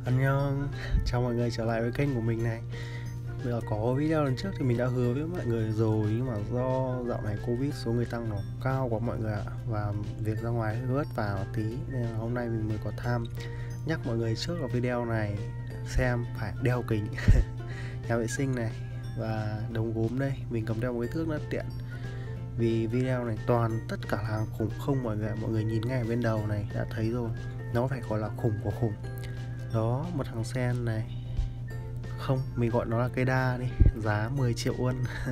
Annyeong, chào mọi người trở lại với kênh của mình này. Bây giờ có video lần trước thì mình đã hứa với mọi người rồi, nhưng mà do dạo này Covid số người tăng nó cao quá mọi người ạ, và việc ra ngoài hơi vất vả một tí, nên là hôm nay mình mới có tham nhắc mọi người trước ở video này xem phải đeo kính nhà vệ sinh này và đồng gốm đây. Mình cầm theo một cái thước rất tiện, vì video này toàn tất cả là hàng khủng không mọi người ạ. Mọi người nhìn ngay ở bên đầu này đã thấy rồi, nó phải gọi là khủng của khủng. Đó, một thằng sen này, không, mình gọi nó là cây đa đi, giá 10 triệu won.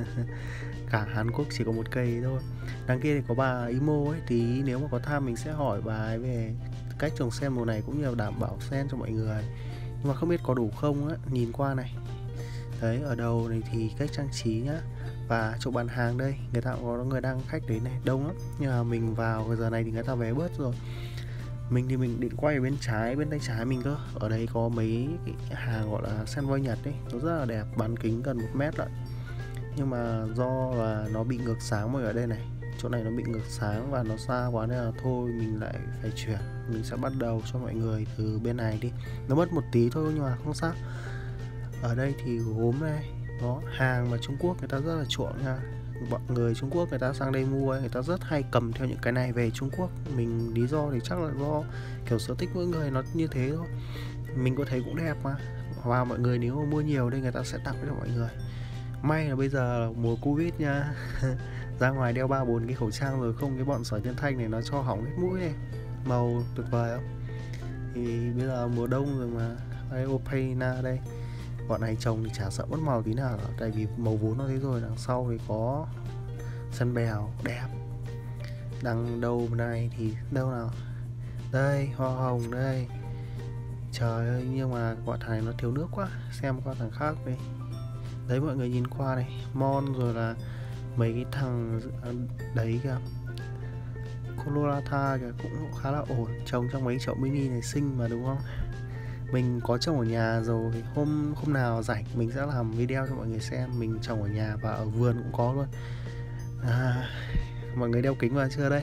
Cả Hàn Quốc chỉ có một cây thôi. Đằng kia thì có bà Imo ấy, thì nếu mà có tham mình sẽ hỏi bà ấy về cách trồng sen mùa này cũng như là đảm bảo sen cho mọi người. Nhưng mà không biết có đủ không á, nhìn qua này. Đấy, ở đầu này thì cách trang trí nhá. Và chỗ bán hàng đây, người ta cũng có người đang khách đến này, đông lắm. Nhưng mà mình vào cái giờ này thì người ta vé bớt rồi. Mình thì mình định quay ở bên trái, bên tay trái mình cơ. Ở đây có mấy cái hàng gọi là sen voi Nhật ấy, nó rất là đẹp, bán kính gần 1 mét lận. Nhưng mà do là nó bị ngược sáng mọi người, ở đây này, chỗ này nó bị ngược sáng và nó xa quá nên là thôi mình lại phải chuyển. Mình sẽ bắt đầu cho mọi người từ bên này đi. Nó mất một tí thôi nhưng mà không sao. Ở đây thì gốm này, đó, hàng mà Trung Quốc người ta rất là chuộng nha. Bọn người Trung Quốc người ta sang đây mua ấy, người ta rất hay cầm theo những cái này về Trung Quốc. Mình lý do thì chắc là do kiểu sở thích mỗi người nó như thế thôi. Mình có thấy cũng đẹp mà. Và mọi người nếu mà mua nhiều đây người ta sẽ tặng cho mọi người. May là bây giờ là mùa Covid nha. Ra ngoài đeo 3-4 cái khẩu trang rồi, không cái bọn Sở Nhân Thanh này nó cho hỏng hết mũi này. Màu tuyệt vời không? Thì bây giờ mùa đông rồi mà. Đây, Opena đây, bọn này trồng thì chả sợ mất màu tí nào cả, tại vì màu vốn nó thế rồi. Đằng sau thì có sân bèo đẹp. Đằng đầu này thì đâu nào, đây hoa hồng đây. Trời ơi, nhưng mà quả thằng này nó thiếu nước quá. Xem qua thằng khác đi. Đấy, mọi người nhìn qua này, Mon rồi là mấy cái thằng đấy kìa, Colorata kìa, cũng khá là ổn. Trồng trong mấy chậu mini này xinh mà đúng không? Mình có trồng ở nhà rồi, hôm nào rảnh mình sẽ làm video cho mọi người xem. Mình trồng ở nhà và ở vườn cũng có luôn. Mọi người đeo kính vào chưa đây?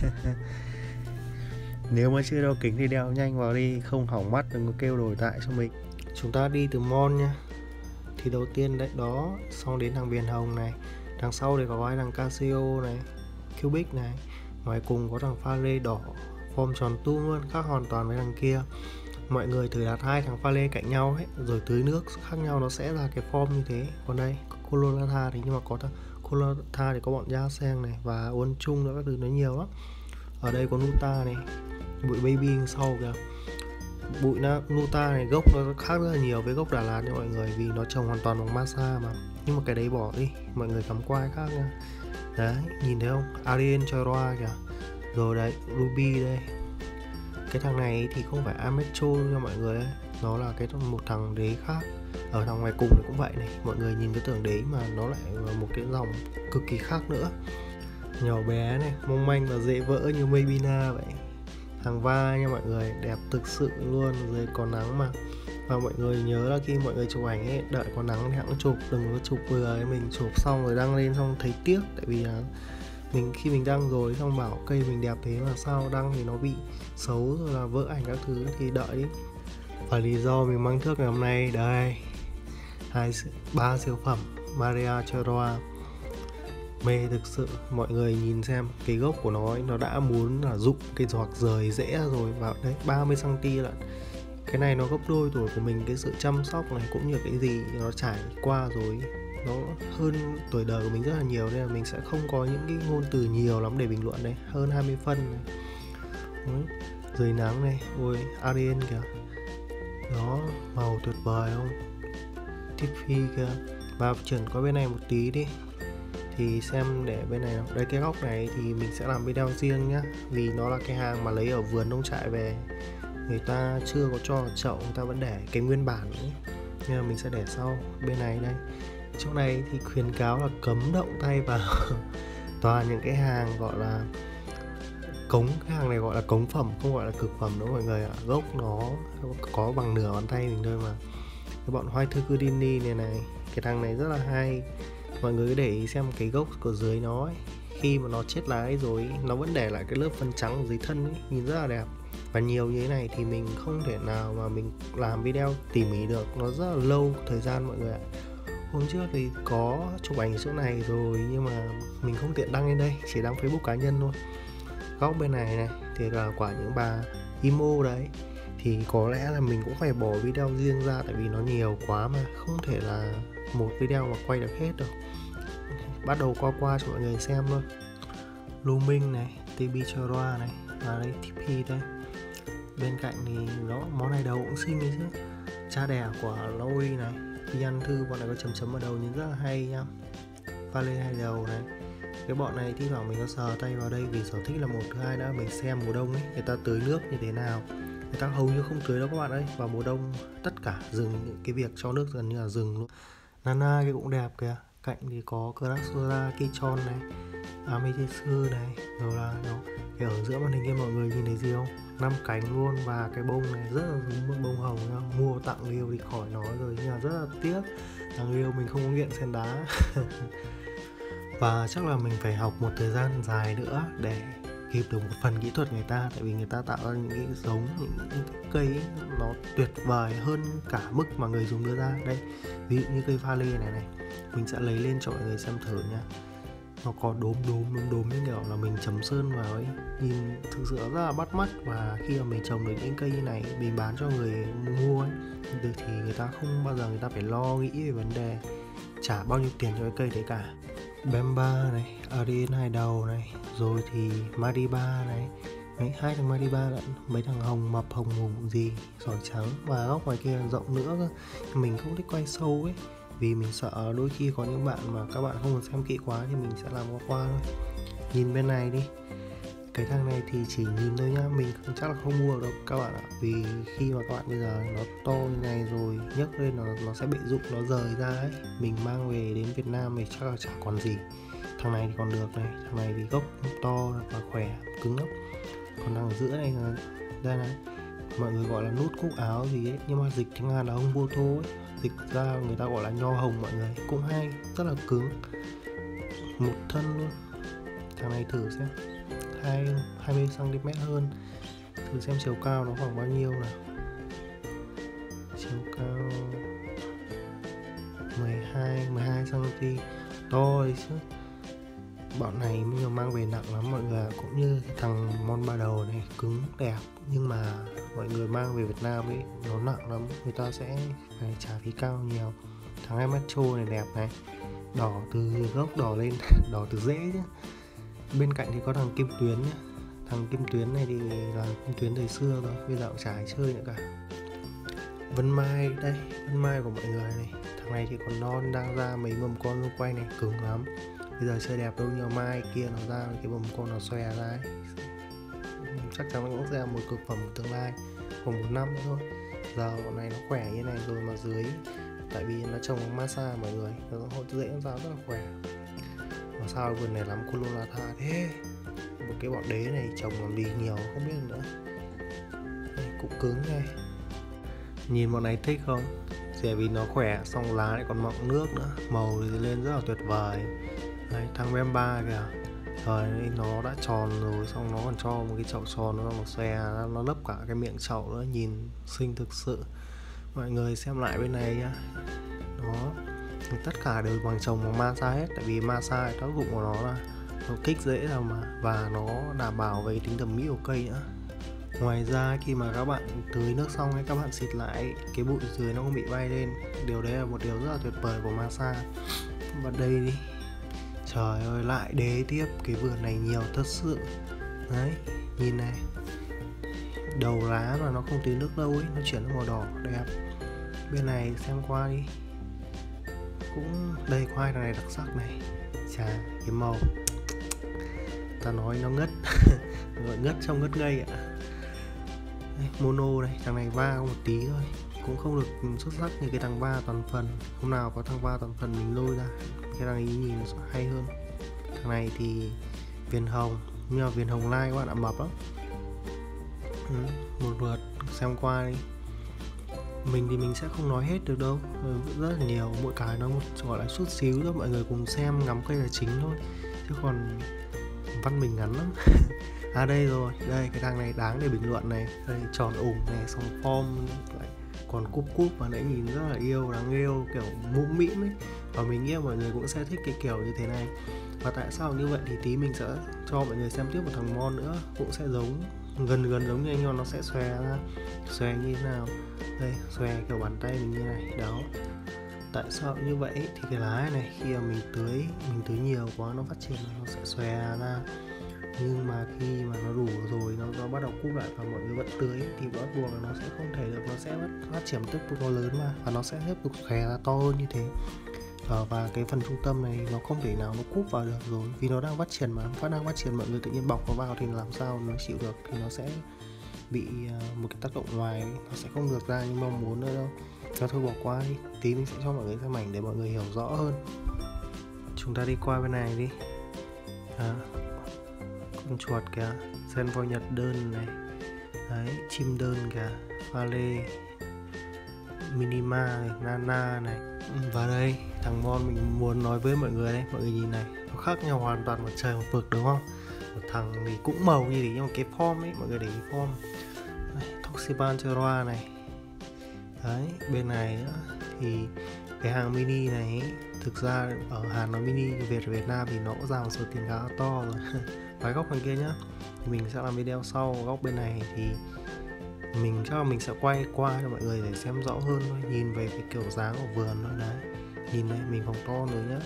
Nếu mà chưa đeo kính thì đeo nhanh vào đi, không hỏng mắt đừng có kêu đổi tại cho mình. Chúng ta đi từ Mon nha. Thì đầu tiên đấy đó, xong đến thằng Viền Hồng này. Đằng sau thì có cái thằng Casio này, Cubic này. Ngoài cùng có thằng pha lê đỏ, form tròn tung luôn, khác hoàn toàn với thằng kia. Mọi người thử đặt hai thằng pha lê cạnh nhau ấy, rồi tưới nước khác nhau nó sẽ ra cái form như thế. Còn đây Colorata thì, nhưng mà có thằng Colorata thì có bọn Da Sen này và Uốn Chung nữa, các thứ nó nhiều lắm. Ở đây có Nuta này, bụi baby sau kìa. Bụi Nuta này gốc nó khác rất là nhiều với gốc Đà Lạt nha mọi người, vì nó trồng hoàn toàn bằng Masa mà. Nhưng mà cái đấy bỏ đi, mọi người cắm qua cái khác nha. Đấy, nhìn thấy không? Arien Choroa kìa. Rồi đấy, Ruby đây. Cái thằng này thì không phải Ametro nha mọi người ấy. Nó là một thằng đế khác. Ở thằng ngoài cùng thì cũng vậy này. Mọi người nhìn cái tưởng đế mà nó lại là một cái dòng cực kỳ khác nữa. Nhỏ bé này, mong manh và dễ vỡ như Maybina vậy. Thằng Va nha mọi người, đẹp thực sự luôn, dưới có nắng mà. Và mọi người nhớ là khi mọi người chụp ảnh ấy, đợi có nắng thì hẵng chụp, đừng có chụp vừa ấy. Mình chụp xong rồi đăng lên xong thấy tiếc. Tại vì là khi mình đăng rồi xong bảo cây mình đẹp thế mà sao đăng thì nó bị xấu rồi là vỡ ảnh các thứ, thì đợi đi. Và lý do mình mang thước ngày hôm nay đây, 3 siêu phẩm Maria Choroa. Mê thực sự, mọi người nhìn xem cái gốc của nó ấy, nó đã muốn là rụng cái giọt rời rễ rồi. Vào đấy 30cm lận. Cái này nó gấp đôi tuổi của mình, cái sự chăm sóc này cũng như cái gì nó trải qua rồi, nó hơn tuổi đời của mình rất là nhiều, nên là mình sẽ không có những cái ngôn từ nhiều lắm để bình luận này. Hơn 20 phân này. Đấy, dưới nắng này, ôi Arien kìa, đó, màu tuyệt vời không? Tiffy kìa. Và chuyển qua bên này một tí đi, thì xem để bên này nào. Đây, cái góc này thì mình sẽ làm video riêng nhá, vì nó là cái hàng mà lấy ở vườn nông trại về, người ta chưa có cho chậu, người ta vẫn để cái nguyên bản ấy. Nhưng mà mình sẽ để sau. Bên này đây, chỗ này thì khuyến cáo là cấm động tay vào. Toàn những cái hàng gọi là cống, cái hàng này gọi là cống phẩm, không gọi là cực phẩm đâu mọi người ạ. Gốc nó có bằng nửa bàn tay mình thôi mà. Cái bọn White Turkudini này, cái thằng này rất là hay. Mọi người cứ để ý xem cái gốc của dưới nó ấy, khi mà nó chết lá rồi nó vẫn để lại cái lớp phân trắng ở dưới thân ấy, nhìn rất là đẹp. Và nhiều như thế này thì mình không thể nào mà mình làm video tỉ mỉ được, nó rất là lâu thời gian mọi người ạ. Hôm trước thì có chụp ảnh chỗ này rồi nhưng mà mình không tiện đăng lên đây, chỉ đăng Facebook cá nhân thôi. Góc bên này này thì là quả những bà emo đấy, thì có lẽ là mình cũng phải bỏ video riêng ra, tại vì nó nhiều quá mà không thể là một video mà quay được hết đâu. Bắt đầu qua cho mọi người xem thôi. Luming này, TB Chora này, và đây TP đây. Bên cạnh thì nó món này đầu cũng xinh đấy chứ. Cha đẻ của Lôi này, Pian Thư, bọn này có chấm chấm ở đầu nhìn rất là hay nha. Vale hai đầu này. Cái bọn này thi thoảng mình có sờ tay vào đây vì sở thích là một. Thứ hai đã mình xem mùa đông ấy, người ta tưới nước như thế nào. Người ta hầu như không tưới đâu các bạn ơi. Vào mùa đông tất cả dừng cái việc cho nước gần như là dừng luôn. Nana cái cũng đẹp kìa. Cạnh thì có Krasura, Kichon này, Amethyst này, rồi là nó cái ở giữa màn hình kia mọi người nhìn thấy gì không? 5 cánh luôn, và cái bông này rất là giống một bông hồng nha. Mua tặng Liêu thì khỏi nói rồi, nhưng mà rất là tiếc thằng Liêu mình không có nghiện sen đá. Và chắc là mình phải học một thời gian dài nữa để kịp được một phần kỹ thuật người ta, tại vì người ta tạo ra những cái giống, những cái cây ấy, nó tuyệt vời hơn cả mức mà người dùng đưa ra. Đây, ví dụ như cây pha lê này này, mình sẽ lấy lên cho mọi người xem thử nha. Nó có đốm như kiểu là mình chấm sơn vào ấy, nhìn thực sự rất là bắt mắt. Và khi mà mình trồng được những cây như này, mình bán cho người mua ấy, thì người ta không bao giờ người ta phải lo nghĩ về vấn đề trả bao nhiêu tiền cho cái cây đấy cả. Bemba này, Arden hai đầu này, rồi thì Mariba này, mấy hai thằng Mariba lận, mấy thằng hồng mập hồng hùng gì, sỏi trắng. Và góc ngoài kia rộng nữa cơ, mình không thích quay sâu ấy, vì mình sợ đôi khi có những bạn mà các bạn không xem kỹ quá thì mình sẽ làm qua thôi. Nhìn bên này đi, cái thằng này thì chỉ nhìn thôi nhá, mình chắc là không mua được đâu các bạn ạ. Vì khi mà các bạn bây giờ nó to như này rồi, nhấc lên nó sẽ bị rụng, nó rời ra ấy. Mình mang về đến Việt Nam thì chắc là chả còn gì. Thằng này thì còn được này, thằng này thì gốc to và khỏe, cứng lắm. Còn thằng ở giữa này là đây này, mọi người gọi là nút cúc áo gì ấy, nhưng mà dịch tiếng Hàn là hông bô tô ấy, dịch ra người ta gọi là nho hồng mọi người, cũng hay, rất là cứng, một thân luôn. Thằng này thử xem, 20cm hơn. Thử xem chiều cao nó khoảng bao nhiêu nào. Chiều cao 12cm, to đấy chứ. Bọn này bây giờ mang về nặng lắm mọi người, cũng như thằng Mon ba đầu này, cứng đẹp, nhưng mà mọi người mang về Việt Nam ấy nó nặng lắm, người ta sẽ phải trả phí cao nhiều. Thằng Emacho này đẹp này, đỏ từ gốc đỏ lên, đỏ từ rễ chứ. Bên cạnh thì có thằng Kim Tuyến nhá. Thằng Kim Tuyến này thì là Kim Tuyến thời xưa rồi, bây giờ cũng chả ai chơi nữa cả. Vân Mai đây, Vân Mai của mọi người này. Thằng này thì còn non, đang ra mấy mầm con luôn, quay này cứng lắm. Bây giờ chơi đẹp đâu, nhiều mai kia nó ra cái mầm con nó xòe ra ấy. Chắc chắn nó cũng sẽ là một cực phẩm tương lai, khoảng 1 năm nữa thôi. Giờ bọn này nó khỏe như này rồi mà dưới, tại vì nó trồng masa mọi người, nó hỗ dễ nó ra rất là khỏe. Mà sao vườn này lắm Cololatha thế? Một cái bọn đế này trồng làm gì nhiều không biết nữa. Đây, cũng cứng này. Nhìn bọn này thích không? Chỉ vì nó khỏe, xong lá lại còn mọng nước nữa, màu thì lên rất là tuyệt vời. Đấy, thằng Bemba kìa, trời ơi, nó đã tròn rồi, xong nó còn cho một cái chậu tròn nó xòe, nó lấp cả cái miệng chậu nữa, nhìn xinh thực sự. Mọi người xem lại bên này nhá. Đó, tất cả đều bằng trồng bằng masa hết, tại vì masa tác dụng của nó là nó kích rễ ra mà, và nó đảm bảo về tính thẩm mỹ của cây nữa. Ngoài ra khi mà các bạn tưới nước xong ấy, các bạn xịt lại, cái bụi dưới nó không bị bay lên. Điều đấy là một điều rất là tuyệt vời của masa. Và đây đi, trời ơi, lại đế tiếp, cái vườn này nhiều thật sự. Đấy, nhìn này, đầu lá mà nó không tưới nước lâu ấy, nó chuyển sang màu đỏ đẹp. Bên này xem qua đi, cũng đây khoai này đặc sắc này, chà, cái màu ta nói nó ngất. Gọi ngất trong ngất ngây ạ. Đây, mono này, thằng này va một tí thôi, cũng không được xuất sắc như cái thằng va toàn phần. Hôm nào có thằng va toàn phần mình lôi ra, cái thằng ấy nhìn nó hay hơn. Thằng này thì viền hồng, nhưng mà viền hồng lai các bạn ạ, mập lắm. Một lượt xem qua đi. Mình thì mình sẽ không nói hết được đâu, rất là nhiều, mỗi cái nó một gọi là chút xíu thôi, mọi người cùng xem ngắm cây là chính thôi, chứ còn văn mình ngắn lắm. À đây rồi, đây cái thằng này đáng để bình luận này. Đây tròn ủng này, xong form lại còn cúp mà nãy nhìn rất là đáng yêu, kiểu mũm mĩm ấy. Và mình nghĩ mọi người cũng sẽ thích cái kiểu như thế này. Và tại sao như vậy thì tí mình sẽ cho mọi người xem tiếp một thằng Mon nữa, cũng sẽ giống gần giống như anh, nhưng nó sẽ xòe ra. Xòe như thế nào? Đây, xòe kiểu bàn tay mình như này, đó. Tại sao như vậy thì cái lá này khi mà mình tưới nhiều quá nó phát triển nó sẽ xòe ra. Nhưng mà khi mà nó đủ rồi, nó bắt đầu cúp lại và mọi người vẫn tưới thì bắt buộc là nó sẽ không thể được, nó sẽ phát triển tiếp tục to lớn mà, và nó sẽ tiếp tục xòe ra to hơn như thế. Và cái phần trung tâm này nó không thể nào nó cúp vào được rồi, vì nó đang phát triển mà, đang phát triển mọi người tự nhiên bọc nó vào thì làm sao nó chịu được, thì nó sẽ bị một cái tác động ngoài, nó sẽ không được ra như mong muốn nữa đâu. Thôi bỏ qua đi, tí mình sẽ cho mọi người xem ảnh để mọi người hiểu rõ hơn. Chúng ta đi qua bên này đi. Con chuột kìa, sen voi Nhật đơn này, đấy, chim đơn kìa, pha lê, minima này, nana này. Và đây thằng Mon mình muốn nói với mọi người đây, mọi người nhìn này, nó khác nhau hoàn toàn một trời một vực đúng không? Một thằng thì cũng màu như thế nhưng mà cái form ấy, mọi người để ý form. Toxipantera này, đấy, bên này nữa thì cái hàng mini này ấy, thực ra ở Hàn nó mini, Việt Nam thì nó cũng ra một số tiền khá to rồi. Cái góc bên kia nhá, thì mình sẽ làm video sau. Góc bên này thì mình chắc là mình sẽ quay qua cho mọi người để xem rõ hơn thôi, nhìn về cái kiểu dáng của vườn thôi đấy. Nhìn này, mình phòng to rồi nhá.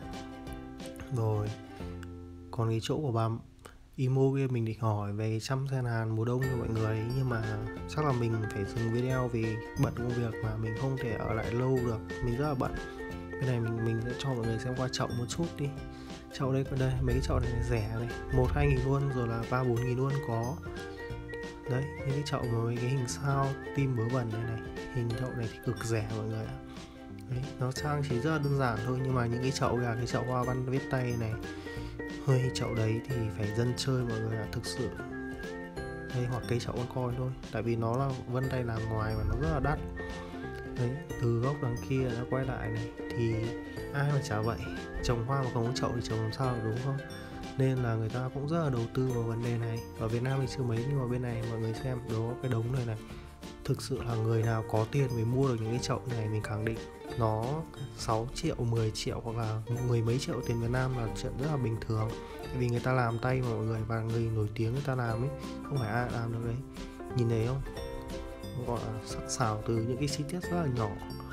Rồi còn cái chỗ của bà Imo kia mình định hỏi về chăm sen Hàn mùa đông cho mọi người, nhưng mà chắc là mình phải dừng video vì bận công việc mà mình không thể ở lại lâu được, mình rất là bận. Bên này mình sẽ cho mọi người xem qua chậu một chút đi. Chậu đây, đây mấy cái chậu này rẻ này, 1-2 nghìn luôn, rồi là 3-4 nghìn luôn có. Đấy, những cái chậu với cái hình sao tim vớ vẩn này, hình chậu này thì cực rẻ mọi người ạ. Đấy, nó trang trí rất là đơn giản thôi, nhưng mà những cái chậu là cái chậu hoa văn viết tay này, hơi chậu đấy thì phải dân chơi mọi người ạ, thực sự. Đây, hoặc cái chậu con coi thôi, tại vì nó là vân tay làm ngoài và nó rất là đắt. Đấy, từ góc đằng kia nó quay lại này thì ai mà chả vậy, trồng hoa mà không có chậu thì trồng làm sao đúng không? Nên là người ta cũng rất là đầu tư vào vấn đề này. Ở Việt Nam thì chưa mấy, nhưng mà bên này mọi người xem đó, cái đống này này, thực sự là người nào có tiền mới mua được những cái chậu này. Mình khẳng định nó 6 triệu, 10 triệu hoặc là mười mấy triệu tiền Việt Nam là chuyện rất là bình thường, tại vì người ta làm tay mà mọi người, và người nổi tiếng người ta làm ấy, không phải ai làm được đấy. Nhìn thấy không, gọi là sắc sảo từ những cái chi tiết rất là nhỏ.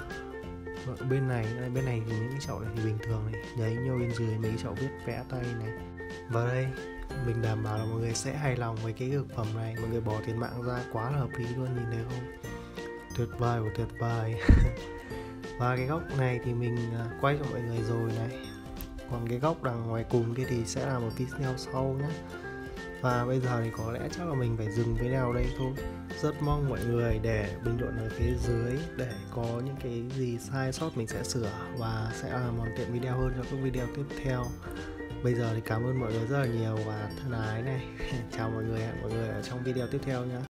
Bên này thì những cái chậu này thì bình thường này, đấy, nhưng bên dưới mấy cái chậu viết vẽ tay này. Và đây mình đảm bảo là mọi người sẽ hài lòng với cái thực phẩm này, mọi người bỏ tiền mạng ra quá là hợp lý luôn, nhìn thấy không, tuyệt vời của tuyệt vời. Và cái góc này thì mình quay cho mọi người rồi này, còn cái góc đằng ngoài cùng kia thì sẽ là một video sau nhé. Và bây giờ thì có lẽ chắc là mình phải dừng video ở đây thôi. Rất mong mọi người để bình luận ở phía dưới, để có những cái gì sai sót mình sẽ sửa và sẽ làm hoàn thiện video hơn cho các video tiếp theo. Bây giờ thì cảm ơn mọi người rất là nhiều và thân ái này. Chào mọi người, hẹn mọi người ở trong video tiếp theo nhé.